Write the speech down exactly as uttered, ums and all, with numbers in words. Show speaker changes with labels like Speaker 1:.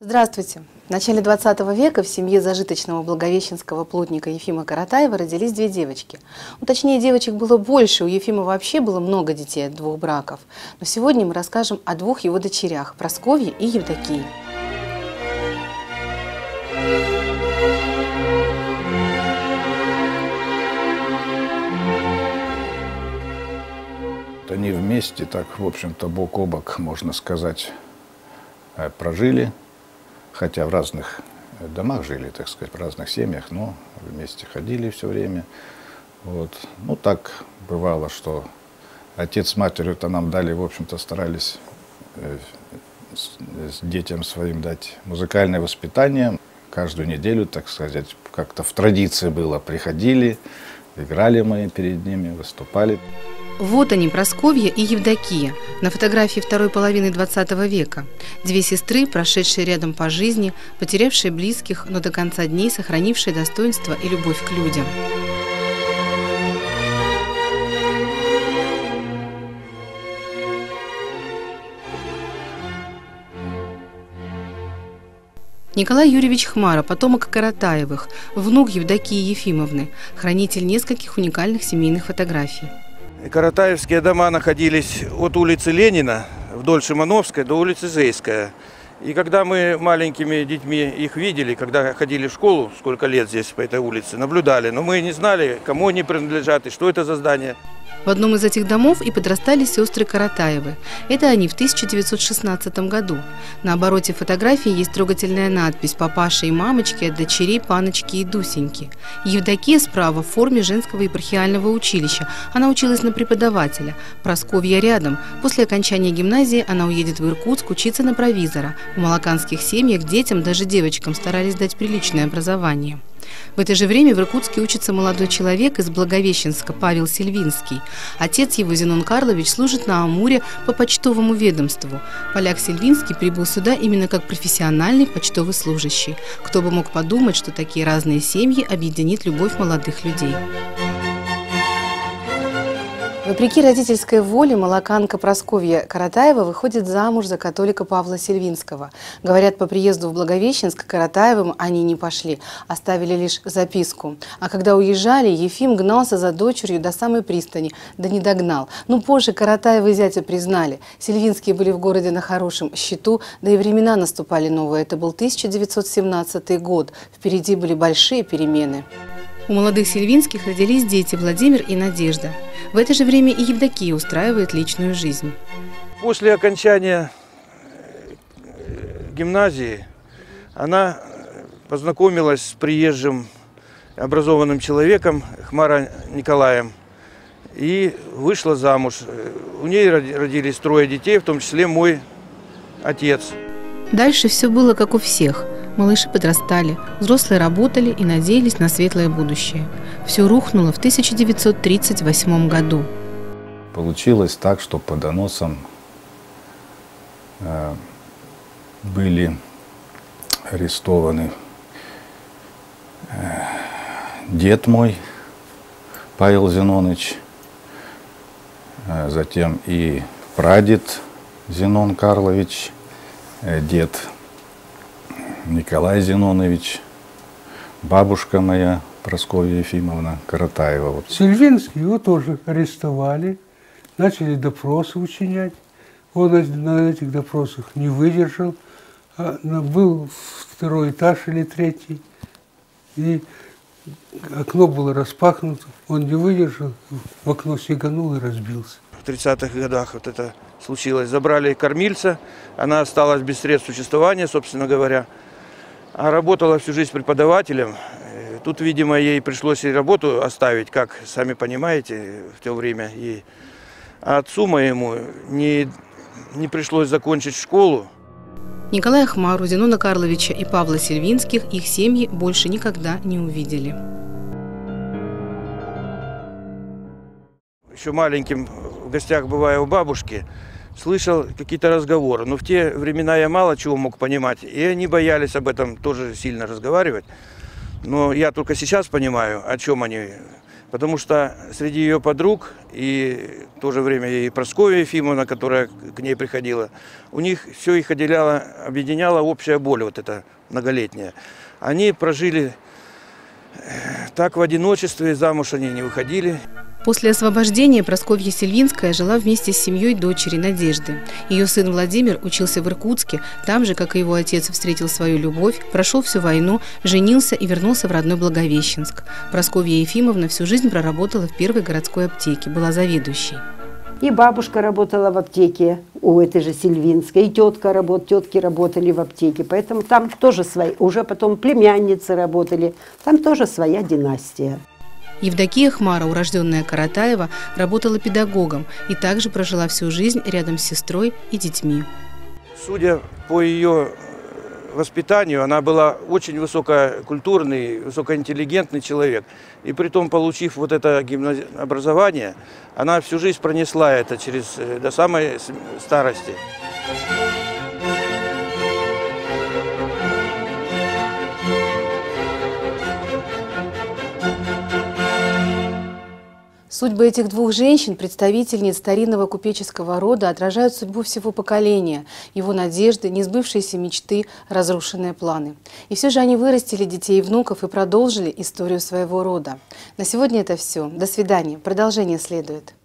Speaker 1: Здравствуйте! В начале двадцатого века в семье зажиточного благовещенского плотника Ефима Каратаева родились две девочки. Ну, точнее, девочек было больше, у Ефима вообще было много детей от двух браков. Но сегодня мы расскажем о двух его дочерях – Прасковье и Евдокии.
Speaker 2: Они вместе, так, в общем-то, бок о бок, можно сказать, прожили. Хотя в разных домах жили, так сказать, в разных семьях, но вместе ходили все время. Вот. Ну, так бывало, что отец с матерью-то нам дали, в общем-то, старались э, с, с детям своим дать музыкальное воспитание. Каждую неделю, так сказать, как-то в традиции было, приходили, играли мы перед ними, выступали.
Speaker 1: Вот они, Прасковья и Евдокия, на фотографии второй половины двадцатого века. Две сестры, прошедшие рядом по жизни, потерявшие близких, но до конца дней сохранившие достоинство и любовь к людям. Николай Юрьевич Хмара, потомок Каратаевых, внук Евдокии Ефимовны, хранитель нескольких уникальных семейных фотографий.
Speaker 3: Каратаевские дома находились от улицы Ленина вдоль Шимановской до улицы Зейская. И когда мы маленькими детьми их видели, когда ходили в школу, сколько лет здесь по этой улице, наблюдали, но мы не знали, кому они принадлежат и что это за здание.
Speaker 1: В одном из этих домов и подрастали сестры Каратаевы. Это они в тысяча девятьсот шестнадцатом году. На обороте фотографии есть трогательная надпись «Папаша и мамочки от дочерей Паночки и Дусеньки». Евдокия справа в форме женского епархиального училища. Она училась на преподавателя. Прасковья рядом. После окончания гимназии она уедет в Иркутск учиться на провизора. В малаканских семьях детям, даже девочкам, старались дать приличное образование. В это же время в Иркутске учится молодой человек из Благовещенска, Павел Сильвинский. Отец его, Зенон Карлович, служит на Амуре по почтовому ведомству. Поляк Сильвинский прибыл сюда именно как профессиональный почтовый служащий. Кто бы мог подумать, что такие разные семьи объединит любовь молодых людей. Вопреки родительской воле малаканка Прасковья Каратаева выходит замуж за католика Павла Сильвинского. Говорят, по приезду в Благовещенск Каратаевым они не пошли, оставили лишь записку. А когда уезжали, Ефим гнался за дочерью до самой пристани, да не догнал. Ну, позже Каратаевы зятя признали. Сильвинские были в городе на хорошем счету, да и времена наступали новые. Это был тысяча девятьсот семнадцатый год. Впереди были большие перемены. У молодых Сильвинских родились дети Владимир и Надежда. В это же время и Евдокия устраивает личную жизнь.
Speaker 3: После окончания гимназии она познакомилась с приезжим образованным человеком Хмара Николаем и вышла замуж. У нее родились трое детей, в том числе мой отец.
Speaker 1: Дальше все было как у всех. Малыши подрастали, взрослые работали и надеялись на светлое будущее. Все рухнуло в тысяча девятьсот тридцать восьмом году.
Speaker 2: Получилось так, что по доносам э, были арестованы э, дед мой, Павел Зенонович, э, затем и прадед Зенон Карлович, э, дед Николай Зенонович, бабушка моя Прасковья Ефимовна Каратаева. Вот.
Speaker 4: Сильвинский его тоже арестовали, начали допросы учинять. Он на этих допросах не выдержал, а был второй этаж или третий, и окно было распахнуто, он не выдержал, в окно сиганул и разбился.
Speaker 3: В тридцатых годах вот это случилось. Забрали кормильца, она осталась без средств существования, собственно говоря. А работала всю жизнь преподавателем. Тут, видимо, ей пришлось и работу оставить, как, сами понимаете, в то время ей. А отцу моему не, не пришлось закончить школу.
Speaker 1: Николая Хмару, Зенона Карловича и Павла Сильвинских их семьи больше никогда не увидели.
Speaker 3: Еще маленьким в гостях, бывая у бабушки, слышал какие-то разговоры. Но в те времена я мало чего мог понимать. И они боялись об этом тоже сильно разговаривать. Но я только сейчас понимаю, о чем они Потому что среди ее подруг, и в то же время и Прасковья Ефимовна, которая к ней приходила, у них все их отделяло, объединяла общая боль, вот эта многолетняя. Они прожили так в одиночестве, замуж они не выходили.
Speaker 1: После освобождения Прасковья Сильвинская жила вместе с семьей дочери Надежды. Ее сын Владимир учился в Иркутске, там же, как и его отец, встретил свою любовь, прошел всю войну, женился и вернулся в родной Благовещенск. Прасковья Ефимовна всю жизнь проработала в первой городской аптеке, была заведующей.
Speaker 5: И бабушка работала в аптеке у этой же Сильвинской, и тетка работала, тетки работали в аптеке. Поэтому там тоже свои, уже потом племянницы работали, там тоже своя династия.
Speaker 1: Евдокия Хмара, урожденная Каратаева, работала педагогом и также прожила всю жизнь рядом с сестрой и детьми.
Speaker 3: Судя по ее воспитанию, она была очень высококультурный, высокоинтеллигентный человек. И при том, получив вот это гимнази... образование, она всю жизнь пронесла это через, до самой старости.
Speaker 1: Судьбы этих двух женщин, представительниц старинного купеческого рода, отражают судьбу всего поколения, его надежды, несбывшиеся мечты, разрушенные планы. И все же они вырастили детей и внуков и продолжили историю своего рода. На сегодня это все. До свидания. Продолжение следует.